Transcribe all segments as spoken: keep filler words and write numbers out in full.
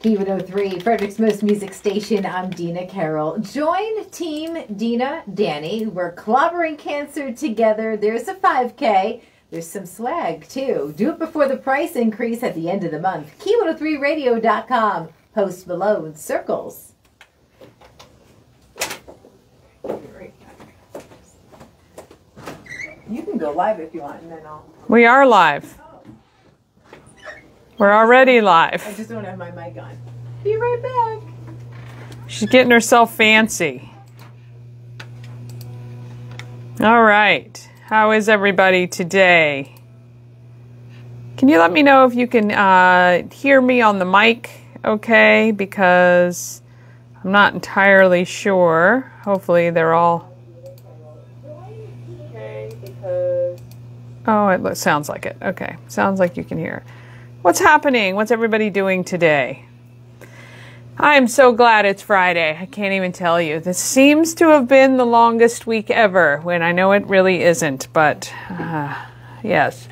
Key one oh three, Frederick's Most Music Station. I'm Dina Carroll. Join Team Dina Danny. We're clobbering cancer together. There's a five K. There's some swag, too. Do it before the price increase at the end of the month. key one oh three radio dot com. Post below in circles. You can go live if you want, and then I'll... We are live. We're already live. I just don't have my mic on. Be right back. She's getting herself fancy. All right. How is everybody today? Can you let me know if you can uh, hear me on the mic okay? Because I'm not entirely sure. Hopefully they're all... Okay, because... Oh, it sounds like it. Okay. Sounds like you can hear. What's happening? What's everybody doing today? I'm so glad it's Friday. I can't even tell you. This seems to have been the longest week ever, when I know it really isn't, but uh, yes.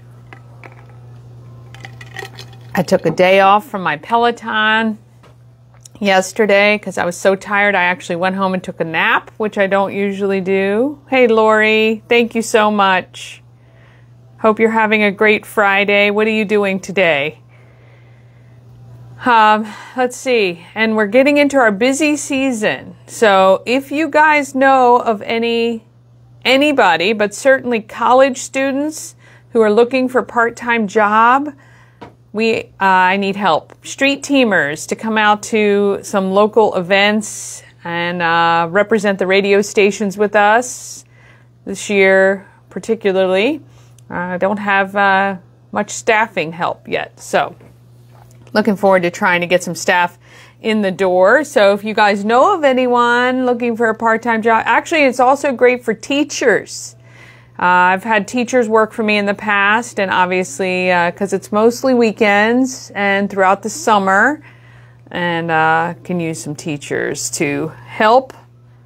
I took a day off from my Peloton yesterday because I was so tired. I actually went home and took a nap, which I don't usually do. Hey, Lori, thank you so much. Hope you're having a great Friday. What are you doing today? Um, let's see. And we're getting into our busy season. So if you guys know of any, anybody, but certainly college students who are looking for a part-time job, we, uh, I need help. Street teamers to come out to some local events and uh, represent the radio stations with us this year particularly. I uh, don't have uh, much staffing help yet, so looking forward to trying to get some staff in the door. So if you guys know of anyone looking for a part-time job, actually it's also great for teachers. Uh, I've had teachers work for me in the past, and obviously because uh, it's mostly weekends and throughout the summer, and uh, can use some teachers to help.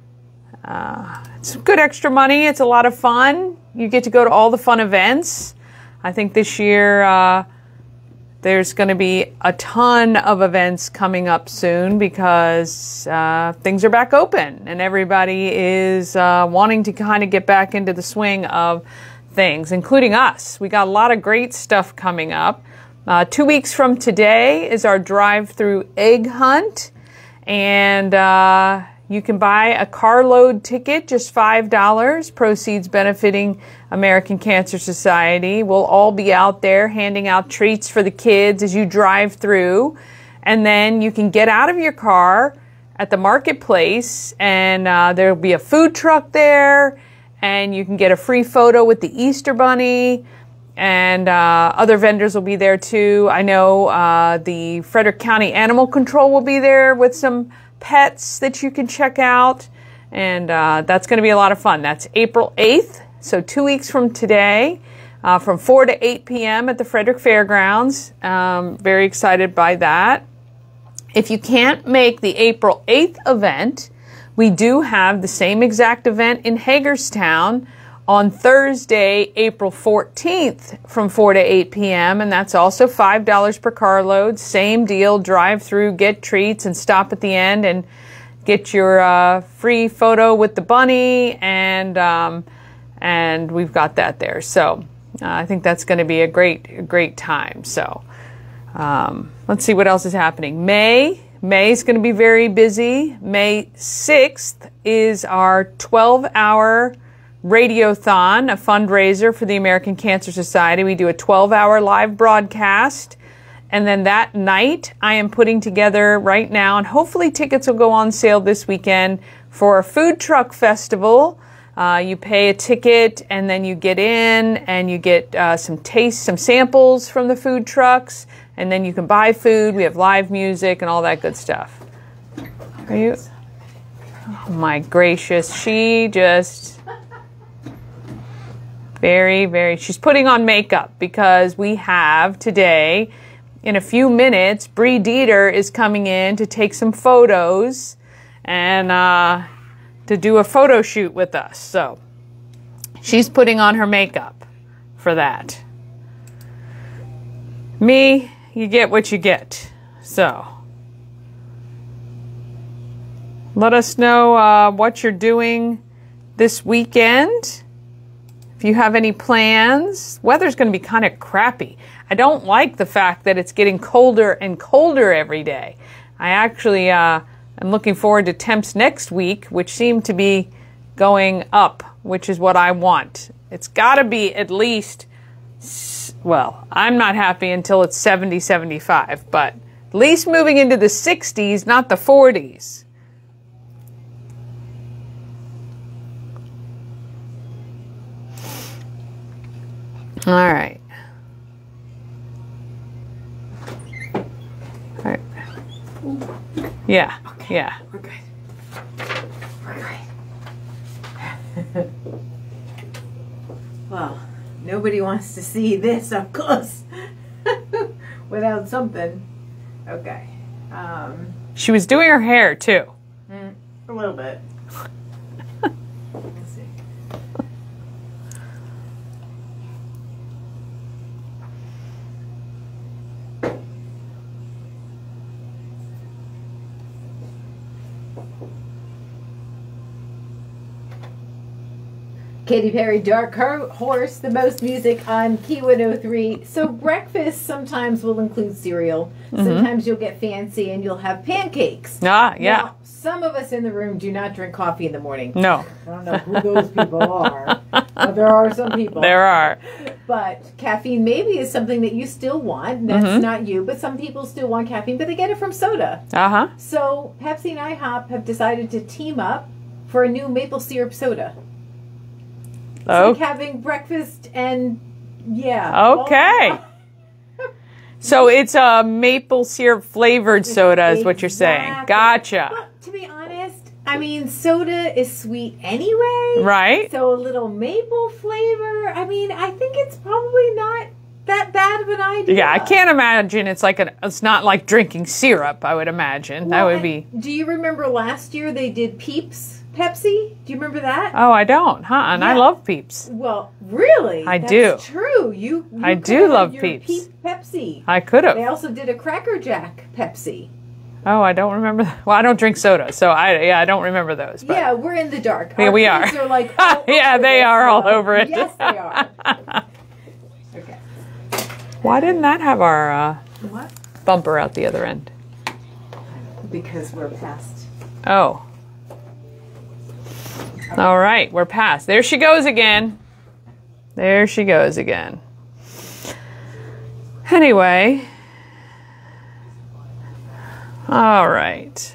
Uh, it's good extra money. It's a lot of fun. You get to go to all the fun events. I think this year uh, there's going to be a ton of events coming up soon because uh, things are back open and everybody is uh, wanting to kind of get back into the swing of things, including us. We got a lot of great stuff coming up. Uh, two weeks from today is our drive-through egg hunt, and uh, you can buy a carload ticket, just five dollars, proceeds benefiting American Cancer Society. We'll all be out there handing out treats for the kids as you drive through. And then you can get out of your car at the marketplace, and uh, there'll be a food truck there, and you can get a free photo with the Easter Bunny, and uh, other vendors will be there too. I know uh, the Frederick County Animal Control will be there with some pets that you can check out, and uh, that's going to be a lot of fun. That's April eighth, so two weeks from today, uh, from four to eight p m at the Frederick Fairgrounds. Um, very excited by that. If you can't make the April eighth event, we do have the same exact event in Hagerstown on Thursday, April fourteenth from four to eight p m, and that's also five dollars per carload. Same deal, drive through, get treats, and stop at the end and get your uh, free photo with the bunny, and um, and we've got that there. So uh, I think that's going to be a great, a great time. So um, let's see what else is happening. May. May is going to be very busy. May sixth is our twelve hour Radiothon, a fundraiser for the American Cancer Society. We do a twelve hour live broadcast, and then that night I am putting together right now, and hopefully tickets will go on sale this weekend, for a food truck festival. Uh, you pay a ticket, and then you get in, and you get uh, some taste, some samples from the food trucks, and then you can buy food. We have live music and all that good stuff. Are you? Oh my gracious, she just... Very, very, she's putting on makeup because we have today, in a few minutes, Bree Dieter is coming in to take some photos and uh, to do a photo shoot with us. So she's putting on her makeup for that. Me, you get what you get. So Let us know uh, what you're doing this weekend. If you have any plans. Weather's going to be kind of crappy. I don't like the fact that it's getting colder and colder every day. I actually uh, am looking forward to temps next week, which seem to be going up, which is what I want. It's got to be at least, well, I'm not happy until it's seventy, seventy-five, but at least moving into the sixties, not the forties. All right. All right. Yeah, okay. yeah. We're good. We're good. Well, nobody wants to see this up close without something. Okay. Um, She was doing her hair, too. mm, a little bit. Let's see. Katy Perry, Dark Horse, the most music on Key one oh three. So breakfast sometimes will include cereal. Mm-hmm. Sometimes you'll get fancy and you'll have pancakes. Ah, yeah. Now, some of us in the room do not drink coffee in the morning. No. I don't know who those people are, but there are some people. There are. But caffeine maybe is something that you still want. That's mm-hmm. not you, but some people still want caffeine, but they get it from soda. Uh-huh. So Pepsi and IHOP have decided to team up for a new maple syrup soda. Oh. It's like having breakfast and, yeah. Okay. So it's a maple syrup flavored soda is what you're saying. Gotcha. Well, to be honest, I mean, soda is sweet anyway. Right. So a little maple flavor, I mean, I think it's probably not that bad of an idea. Yeah, I can't imagine it's like an, it's not like drinking syrup, I would imagine. Well, that would be. Do you remember last year they did Peeps Pepsi? Do you remember that? Oh, I don't, huh? And yeah. I love Peeps. Well, really? I That's do. True. You, you I do love your Peeps. Peep Pepsi. I could have. They also did a Cracker Jack Pepsi. Oh, I don't remember. Well, I don't drink soda, so I yeah, I don't remember those. But. Yeah, we're in the dark. Yeah, Our we are. are like, oh, yeah, they are all over it. Yes, they are. Okay. Why didn't that have our uh, what? bumper out the other end? Because we're past. Oh. All right, we're past. There she goes again. There she goes again. Anyway. All right.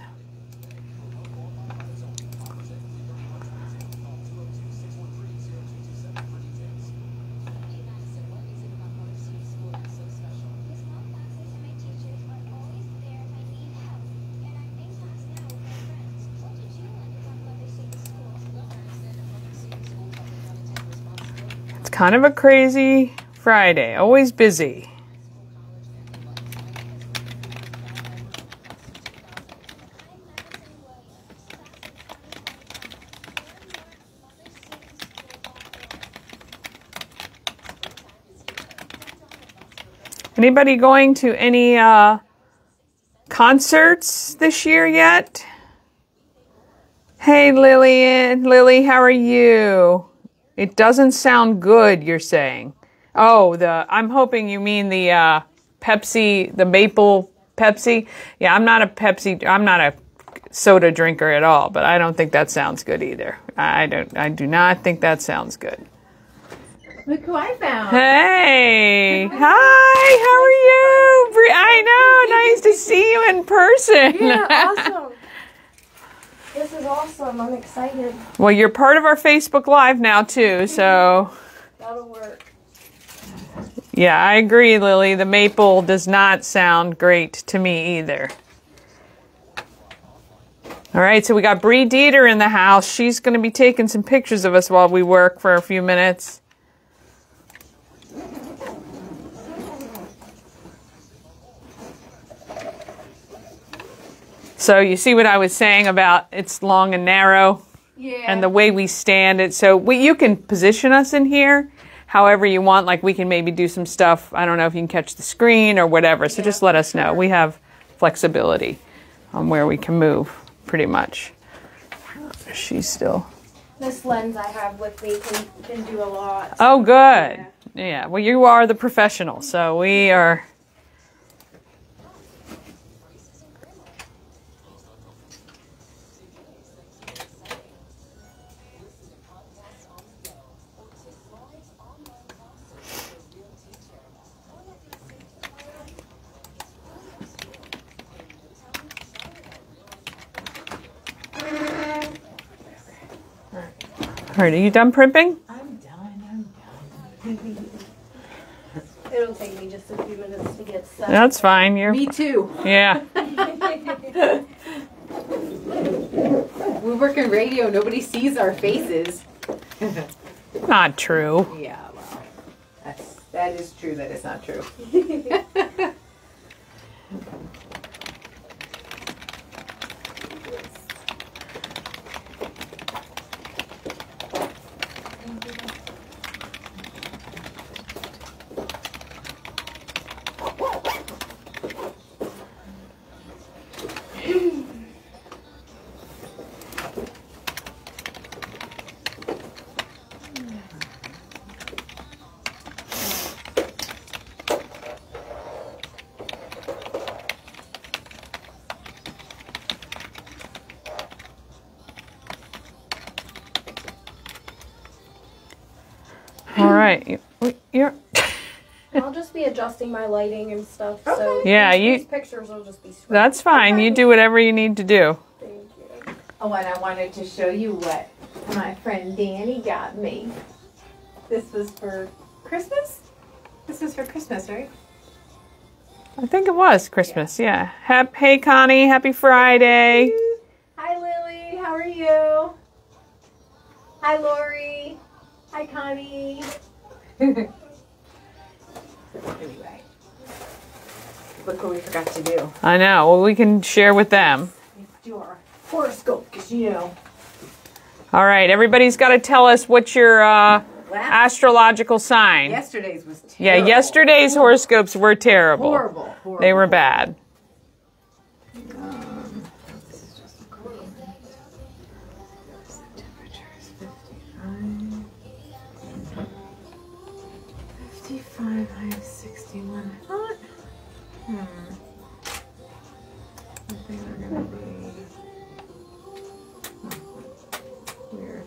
Kind of a crazy Friday, always busy. Anybody going to any uh, concerts this year yet? Hey, Lillian, Lily, how are you? It doesn't sound good, you're saying. Oh, the I'm hoping you mean the uh, Pepsi, the maple Pepsi. Yeah, I'm not a Pepsi, I'm not a soda drinker at all, but I don't think that sounds good either. I don't, I do not think that sounds good. Look who I found. Hey, hi, how are you? Bri- I know, nice to see you in person. Yeah, awesome. This is awesome. I'm excited. Well, you're part of our Facebook Live now, too, so... That'll work. Yeah, I agree, Lily. The maple does not sound great to me either. All right, so we got Bree Dieter in the house. She's going to be taking some pictures of us while we work for a few minutes. So you see what I was saying about it's long and narrow? Yeah. And the way we stand it. So we, you can position us in here however you want. Like we can maybe do some stuff. I don't know if you can catch the screen or whatever. So yeah, just let us know. We have flexibility on where we can move pretty much. She's still. This lens I have with me can, can do a lot. Oh, good. Yeah. yeah. Well, you are the professional, so we are. All right, are you done primping? I'm done, I'm done. It'll take me just a few minutes to get set. That's fine. You're. Me too. Yeah. We work in radio, nobody sees our faces. Not true. Yeah, well, that's, that is true that it's not true. All right. You- You're. I'll just be adjusting my lighting and stuff. So Yeah, these, you- these pictures will just be. Sweet. That's fine. You do whatever you need to do. Thank you. Oh, and I wanted to show you what my friend Danny got me. This was for Christmas? This was for Christmas, right? I think it was Christmas. Yeah. Hap- Hey, Connie. Happy Friday. Hi, Lily. How are you? Hi, Lori. Hi, Connie. Anyway, look what we forgot to do. I know. Well, we can share with them. We have to do our horoscope, because you know. All right. Everybody's got to tell us what's your uh, astrological sign. Yesterday's was terrible. Yeah, yesterday's horoscopes were terrible. Horrible, horrible. They were bad. Um, this is just a cold one. The temperature is fifty-five. fifty-five, high is sixty-one. I thought. Hmm. I think they're gonna be. Hmm. Weird.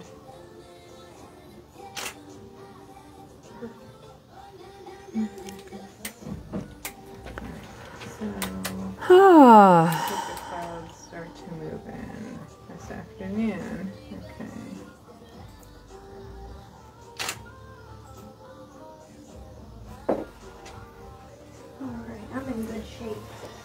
So. Ah. The clouds start to move in this afternoon. Okay. Alright, I'm in good shape.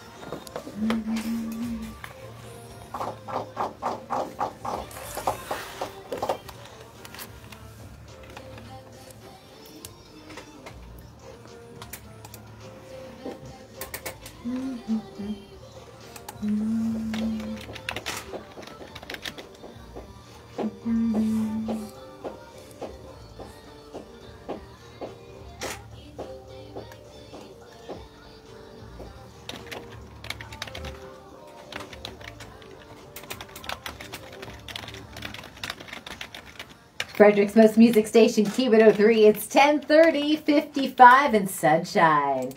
Frederick's Most Music Station, Q one oh three. It's ten thirty, fifty-five, and sunshine.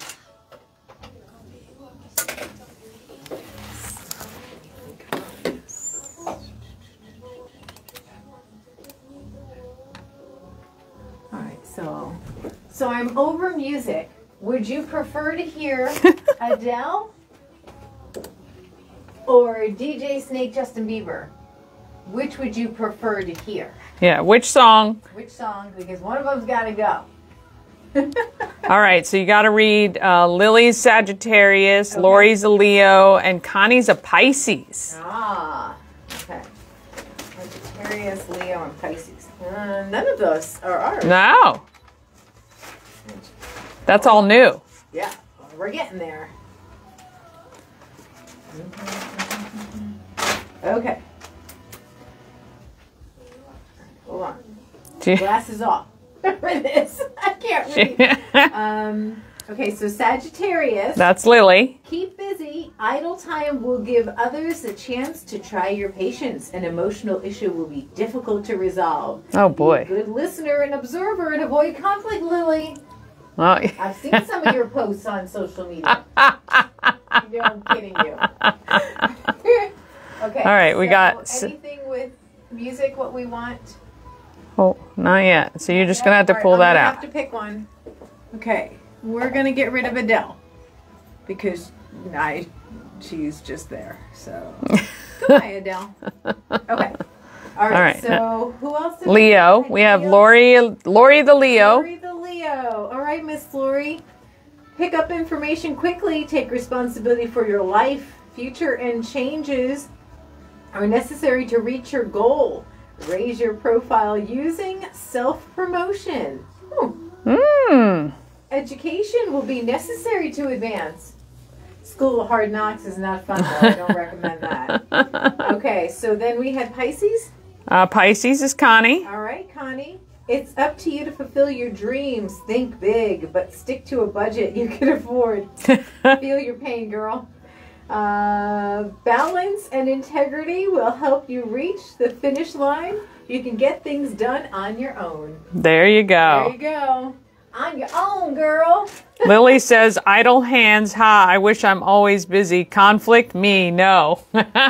All right, so so I'm over music. Would you prefer to hear Adele or D J Snake, Justin Bieber? Which would you prefer to hear? Yeah, which song? Which song? Because one of them's got to go. All right, so you got to read uh, Lily's Sagittarius, Okay. Lori's a Leo, and Connie's a Pisces. Ah, okay. Sagittarius, Leo, and Pisces. Uh, none of those are ours. No. That's all new. Yeah, well, we're getting there. Okay. Hold on. Gee. Glasses off for this. I can't read. um, okay, so Sagittarius. That's Lily. Keep busy. Idle time will give others a chance to try your patience. An emotional issue will be difficult to resolve. Oh, boy. Be a good listener and observer and avoid conflict, Lily. Well, I've seen some of your posts on social media. You know, I'm kidding you. Okay. All right, we so got- anything with music, what we want? oh, not yet. So you're just Yeah, going to have to all right, pull I'm that gonna out. have to pick one. Okay, we're going to get rid of Adele because I, she's just there. So, goodbye, Adele. Okay. All right, All right. so who else? did Leo. I- We have Leo? Lori, Lori the Leo. Lori the Leo. All right, Miss Lori. Pick up information quickly. Take responsibility for your life. Future and changes are necessary to reach your goal. Raise your profile using self-promotion. Hmm. Hmm. Education will be necessary to advance. School of Hard Knocks is not fun, though. I don't recommend that. Okay, so then we had Pisces. Uh, Pisces is Connie. All right, Connie. It's up to you to fulfill your dreams. Think big, but stick to a budget you can afford. Feel your pain, girl. Uh, balance and integrity will help you reach the finish line. You can get things done on your own. There you There go. you go. On your own, girl. Lily says, idle hands, ha, I wish I'm always busy. Conflict, me, no.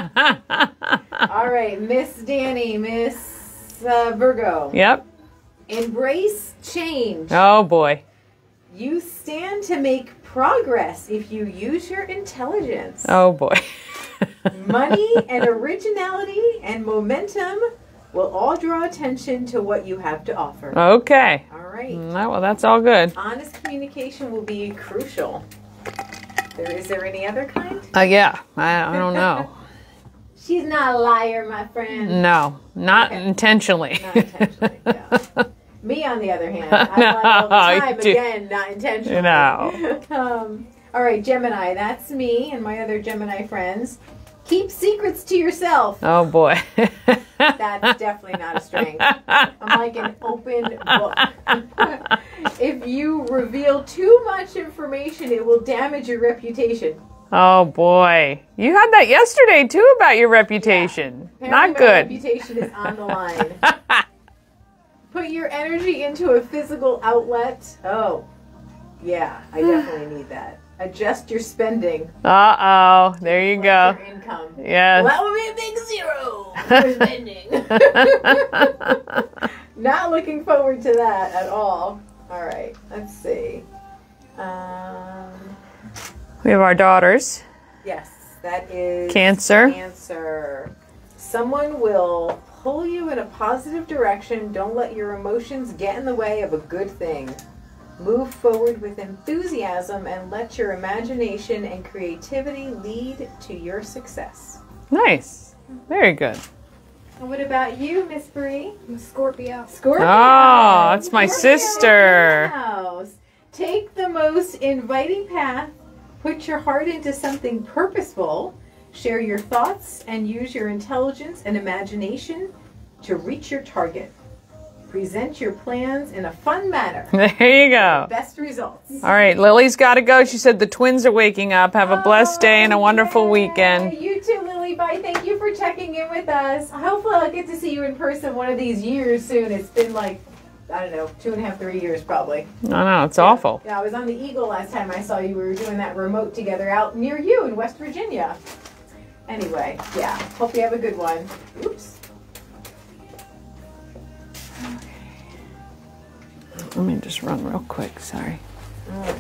All right, Miss Danny, Miss uh, Virgo. Yep. Embrace change. Oh, boy. You stand to make progress if you use your intelligence. Oh, boy. Money and originality and momentum will all draw attention to what you have to offer. Okay. All right. Mm, Well, that's all good. Honest communication will be crucial. There, is there any other kind? Uh, yeah, I, I don't know. She's not a liar, my friend. No, not Okay. intentionally. Not intentionally, yeah. Me, on the other hand, I lie all the No, you time. do- Again, not intentionally. No. um, all right, Gemini. That's me and my other Gemini friends. Keep secrets to yourself. Oh, boy. That's definitely not a strength. I'm like an open book. If you reveal too much information, it will damage your reputation. Oh, boy. You had that yesterday, too, about your reputation. Apparently Not my good. reputation is on the line. Put your energy into a physical outlet. Oh, yeah, I definitely need that. Adjust your spending. Uh-oh. There you go. Your income. Yes. Well, that would be a big zero for spending. Not looking forward to that at all. All right, let's see. Um, We have our daughters. yes, that is Cancer. Cancer. Someone will pull you in a positive direction. Don't let your emotions get in the way of a good thing. Move forward with enthusiasm and let your imagination and creativity lead to your success. Nice. Very good. And what about you, Miss Bree? I'm a Scorpio. Scorpio. Oh, that's my Scorpio sister. house. Take the most inviting path. Put your heart into something purposeful. Share your thoughts and use your intelligence and imagination to reach your target. Present your plans in a fun manner. There you go. Best results. All right, Lily's got to go. She said the twins are waking up. Have a blessed day and a wonderful Oh, weekend. yay. You too, Lily. Bye. Thank you for checking in with us. Hopefully I'll get to see you in person one of these years soon. It's been like, I don't know, two and a half, three years probably. No, no, it's awful. Yeah, I was on the Eagle last time I saw you. We were doing that remote together out near you in West Virginia. Anyway, yeah. Hope you have a good one. Oops. Let me just run real quick. Sorry. All right.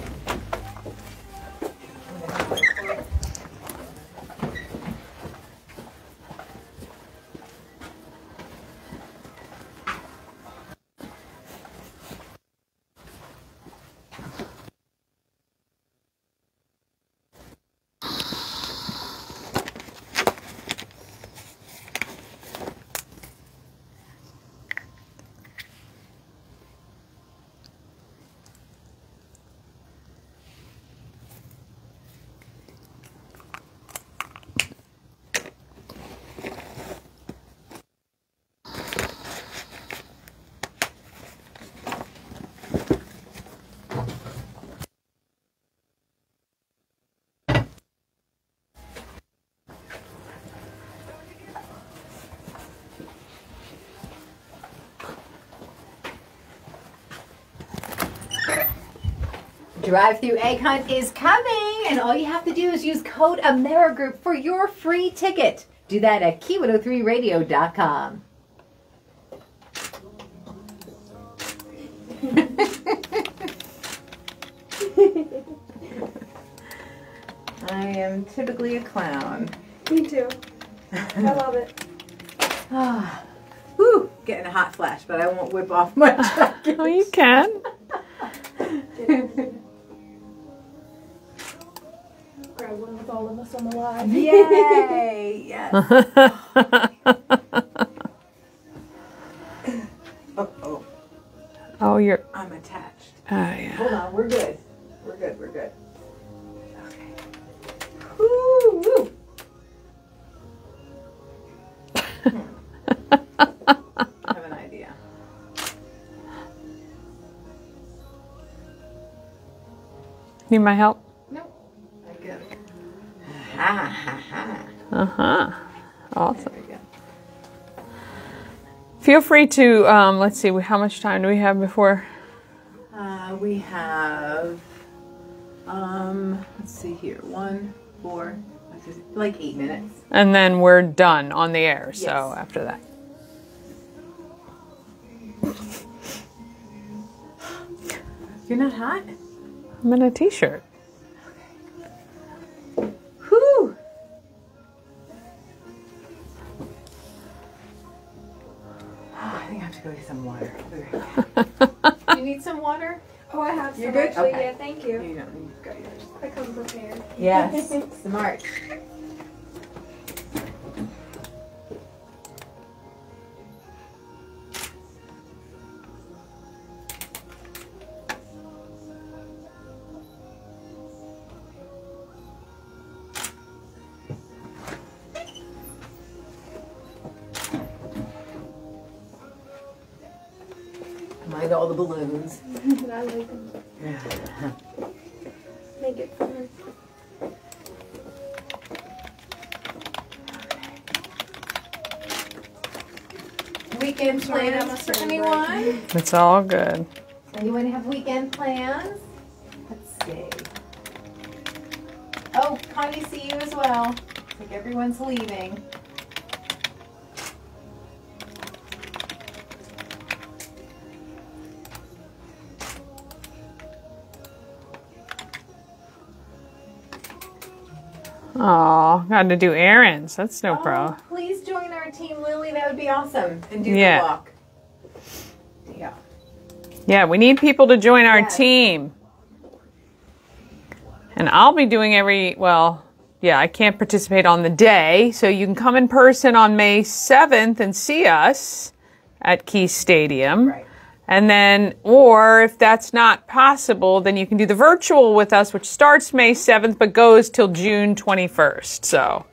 Drive-through egg hunt is coming, and all you have to do is use code AmeriGroup for your free ticket. Do that at key one oh three radio dot com. I am typically a clown. Me too. I love it. Ah, whew, getting a hot flash, but I won't whip off my jacket. Oh, you can. Grab one with all of us on the line. Yay! Yes. Oh, oh, Oh, you're. I'm attached. Oh, yeah. Hold on, we're good. We're good, we're good. Okay. Woo, woo. Hmm. I have an idea. Need my help? Nope. I get it. Ha ha ha. Uh huh. Awesome. There we go. Feel free to, um, let's see, how much time do we have before? Uh, we have, um, let's see here, one, four, five, six, like eight minutes. And then we're done on the air, so Yes. after that. You're not hot? I'm in a t-shirt. Whew. I think I have to go get some water. You need some water? Oh, I have some You're good? actually. Okay. Yeah, thank you. You don't need to go yours. I come prepared. Yes, smart. Mind all the balloons. I like them. Make it fun. Weekend Sorry, that plans must for have been anyone? It's all good. Anyone have weekend plans? Let's see. Oh, Connie, see you as well. Looks like everyone's leaving. Oh, got to do errands. That's no Oh, problem. please join our team, Lily. That would be awesome. And do Yeah. the walk. Yeah. Yeah, we need people to join our Yes. team. And I'll be doing every, well, yeah, I can't participate on the day, so you can come in person on May seventh and see us at Key Stadium. Right. And then, or if that's not possible, then you can do the virtual with us, which starts May seventh, but goes till June twenty-first, so.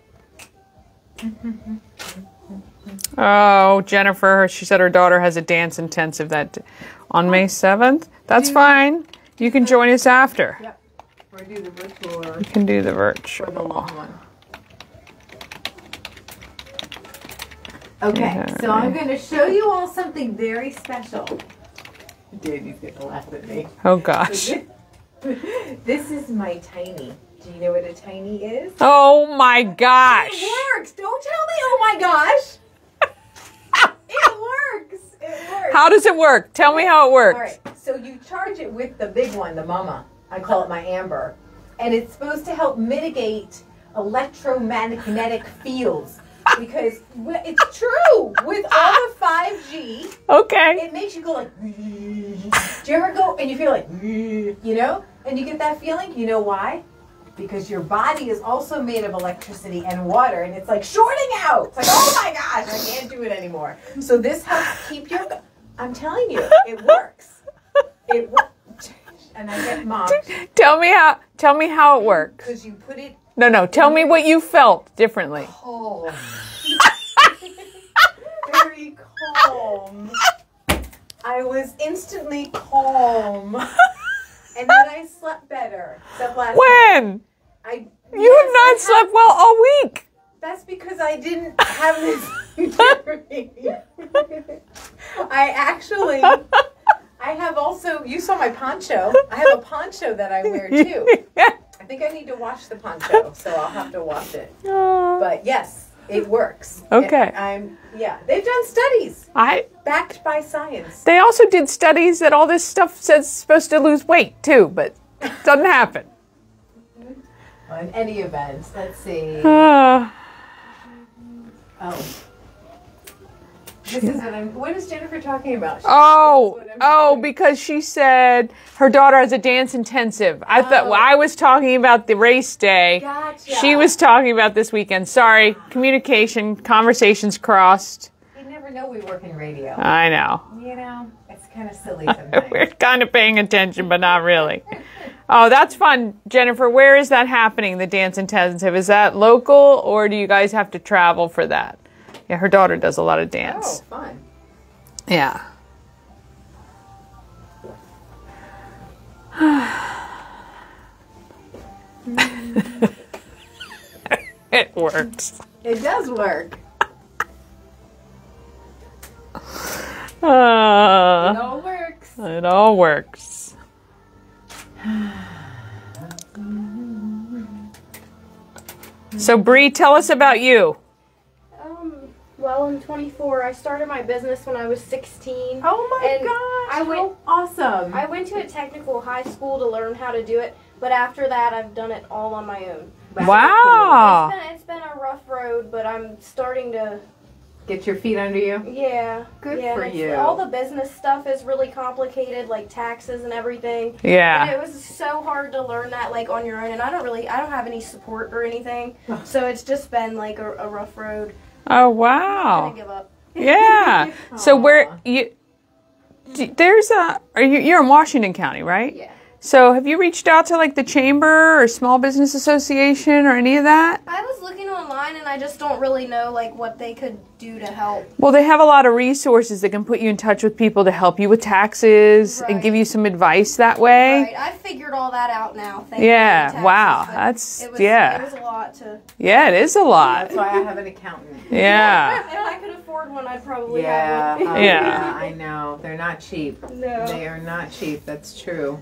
Oh, Jennifer, she said her daughter has a dance intensive that on May seventh. That's fine. You can join us after. Yep. Or do the virtual or, You can do the or the virtual. long one. Okay, Yeah. so I'm going to show you all something very special. Danny's going to laugh at me. Oh, gosh. This is my tiny. Do you know what a tiny is? Oh, my gosh. It works. Don't tell me, oh my gosh. It works. It works. How does it work? Tell me how it works. All right, so you charge it with the big one, the mama. I call it my Amber. And it's supposed to help mitigate electromagnetic fields. Because w- it's true. With all the five G, Okay. it makes you go like, do you ever go and you feel like, you know? And you get that feeling? You know why? Because your body is also made of electricity and water, and it's like shorting out. It's like, oh my gosh, I can't do it anymore. So this helps keep your, I'm telling you, it works. It works. And I get moms. Tell me how. Tell me how it works. Because you put it No, no. Tell me what you felt differently. calm. Very calm. I was instantly calm. And then I slept better. Except last night. When? I, You yes, have not I slept well all week. That's because I didn't have this memory. I actually, I I have also, you saw my poncho. I have a poncho that I wear too. I think I need to wash the poncho, so I'll have to wash it. But yes, it works. Okay. It, I'm, yeah, they've done studies I. backed by science. They also did studies that all this stuff says supposed to lose weight too, but it doesn't happen. Well, in any event, let's see. Uh, Oh. This is what I'm, what is Jennifer talking about? She oh, knows what I'm oh, doing. because she said her daughter has a dance intensive. I thought Oh. well, I was talking about the race day. Gotcha. She was talking about this weekend. Sorry, communication, conversations crossed. You never know we work in radio. I know. You know, it's kind of silly sometimes. We're kind of paying attention, but not really. Oh, that's fun. Jennifer, where is that happening, the dance intensive? Is that local, or do you guys have to travel for that? Yeah, her daughter does a lot of Oh, dance. fun. Yeah. It works. It does work. Uh, It all works. it all works. So, Bree, tell us about you. Um, well, I'm twenty-four. I started my business when I was sixteen. Oh my And gosh, I went- how awesome. I went to a technical high school to learn how to do it, but after that, I've done it all on my own. Wow. It's been, it's been a rough road, but I'm starting to, Get your feet under you. yeah. Good yeah, for and it's- you. All the business stuff is really complicated, like taxes and everything. And Yeah. it was so hard to learn that, like, on your own, and I don't really, I don't have any support or anything, so it's just been, like, a, a rough road. Oh, I'm wow. gonna give up. Yeah. So Aw. where you d- there's a are you you're in Washington County, right? Yeah. So have you reached out to like the chamber or small business association or any of that? I was looking online and I just don't really know like what they could do to help. Well, they have a lot of resources that can put you in touch with people to help you with taxes and Right. give you some advice that way. Right, I figured all that out now. Thank Yeah, you, taxes, wow, but that's- it was, yeah. It was a lot to. Yeah, it is a lot. That's why I have an accountant. Yeah. If I could afford one, I'd probably Yeah, have oh, one. Yeah. I know. They're not cheap. No. They are not cheap. That's true.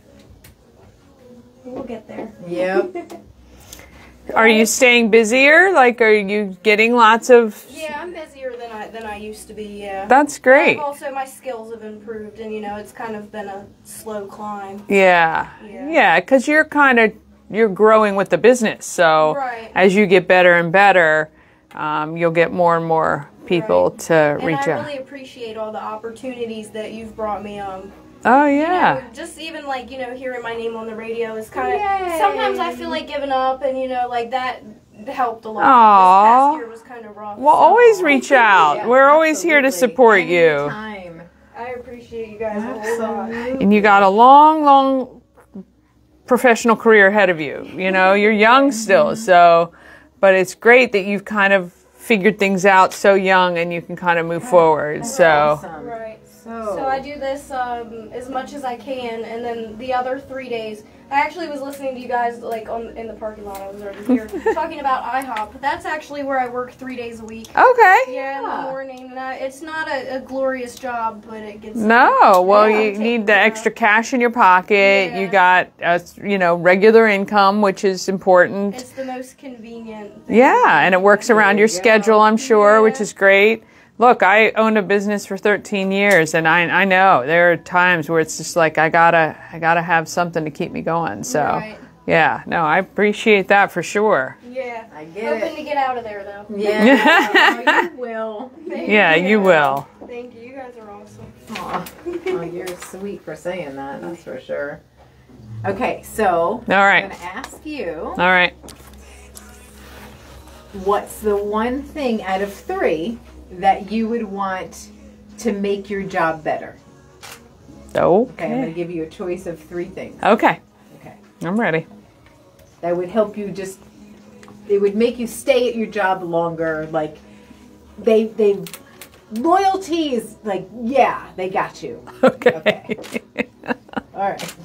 We'll get there. Yep. Are you staying busier? Like, are you getting lots of? Yeah, I'm busier than I than I used to be. Yeah. That's great. I've also, my skills have improved, and you know, it's kind of been a slow climb. Yeah. Yeah. Yeah, because you're kind of you're growing with the business. So Right. as you get better and better, um, you'll get more and more people Right. to And reach I out. really appreciate all the opportunities that you've brought me. Um, Oh you yeah. know, just even like you know, hearing my name on the radio is kind of. Yay. Sometimes I feel like giving up, and you know, like that helped a lot. Aw. This past year was kind of rough. Well, so always reach out. Yeah, We're always here to absolutely. support you. Anytime. I appreciate you guys a whole lot. Absolutely. And you got a long, long professional career ahead of you. You know, you're young still, so but it's great that you've kind of figured things out so young and you can kind of move forward. So Awesome. Right. So, So I do this um, as much as I can, and then the other three days, I actually was listening to you guys like on in the parking lot. I was already here talking about IHOP. That's actually where I work three days a week. okay. Yeah, in Yeah. the morning. And I, it's not a, a glorious job, but it gets. No, well, Yeah, you take need the care. extra cash in your pocket. Yeah. You got, uh, you know, regular income, which is important. It's the most convenient thing. Yeah, and it works around your you go. schedule, I'm sure, which Yeah. is great. Look, I owned a business for thirteen years, and I I know there are times where it's just like I gotta I gotta have something to keep me going. So, Right. yeah, no, I appreciate that for sure. Yeah. I get Hoping it. to get out of there though. Yeah. Oh, you will. Thank Yeah, you will. Thank you. You guys are awesome. Aw. Oh, you're sweet for saying that. That's for sure. Okay, so All I'm right, gonna ask you, all right. what's the one thing out of three that you would want to make your job better? Okay, I'm gonna Okay, give you a choice of three things. okay, Okay, I'm ready. that would help you just. It would make you stay at your job longer. Like they they loyalty is like yeah, they got you. Okay. All right.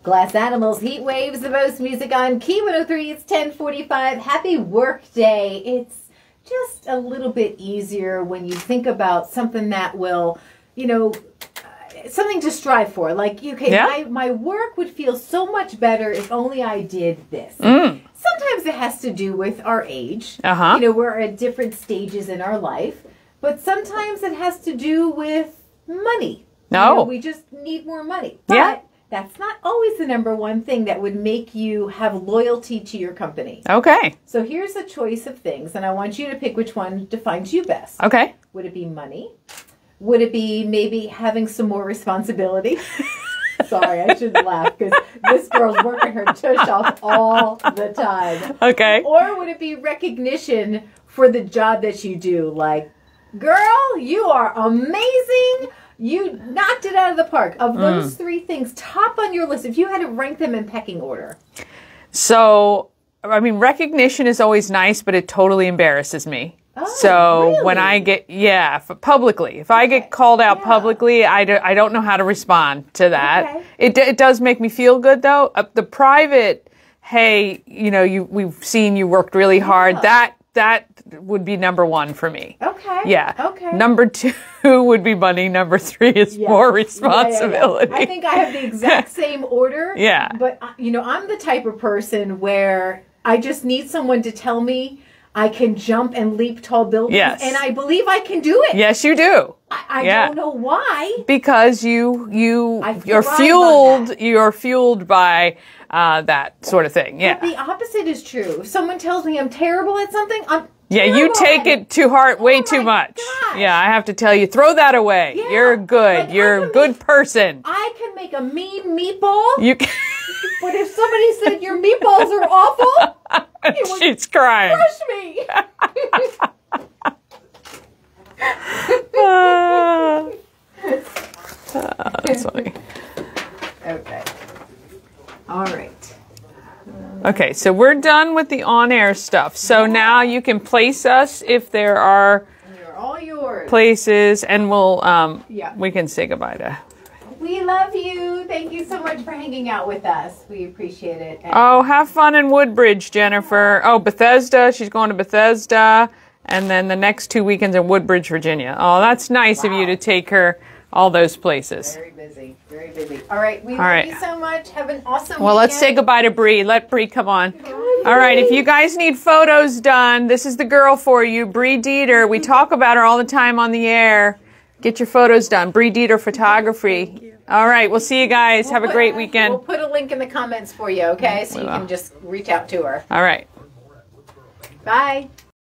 Glass Animals, Heat Waves, the most music on Key one oh three. It's ten forty-five. Happy work day. It's just a little bit easier when you think about something that will, you know, something to strive for. Like, okay, Yeah. my, my work would feel so much better if only I did this. Mm. Sometimes it has to do with our age. Uh-huh. You know, we're at different stages in our life. But sometimes it has to do with money. No. You know, we just need more money. But Yeah. that's not always the number one thing that would make you have loyalty to your company. Okay. So here's a choice of things, and I want you to pick which one defines you best. Okay. Would it be money? Would it be maybe having some more responsibility? Sorry, I shouldn't laugh because this girl's working her tush off all the time. Okay. Or would it be recognition for the job that you do? Like, girl, you are amazing. You knocked it out of the park. Of those mm. three things, top on your list, if you had to rank them in pecking order. So, I mean, recognition is always nice, but it totally embarrasses me. Oh, so really? when I get, yeah, f- publicly, if I get called out yeah. publicly, I, do, I don't know how to respond to that. Okay. It, it does make me feel good though. Uh, the private, hey, you know, you, we've seen you worked really hard. Yeah. That, that would be number one for me. Okay. Yeah. Okay. Number two would be money. Number three is Yeah. more Yeah, responsibility. yeah, yeah. I think I have the exact same order. Yeah. But, uh, you know, I'm the type of person where I just need someone to tell me I can jump and leap tall buildings. Yes. And I believe I can do it. Yes, you do. I, I Yeah. don't know why. Because you you I you're thrive on fueled that. you're fueled by uh, that sort of thing. Yeah. But the opposite is true. If someone tells me I'm terrible at something, I'm Yeah, terrible you take at it to heart way Oh too my much. gosh. Yeah, I have to tell you, throw that away. Yeah, You're good. like, I You're a can good make- person. I can make a mean meatball, You can but if somebody said your meatballs are awful, it would She's crying. crush me. Ah. Ah, that's funny. Okay. All right. Okay, so we're done with the on-air stuff. So now you can place us if there are They're all yours. places, and we'll um, Yeah. we can say goodbye to. We love you. Thank you so much for hanging out with us. We appreciate it. And Oh, have fun in Woodbridge, Jennifer. Oh, Bethesda. She's going to Bethesda. And then the next two weekends in Woodbridge, Virginia. Oh, that's nice of you Wow. to take her all those places. Very busy. Very busy. All right. We All love right. you so much. Have an awesome Well, let's say weekend. goodbye to Bree. Let Bree come on. All right, if you guys need photos done, this is the girl for you, Bree Dieter. We talk about her all the time on the air. Get your photos done. Bree Dieter Photography. All right, we'll see you guys. Have a We'll great put- weekend. We'll put a link in the comments for you, okay? So We you will. can just reach out to her. All right. Bye.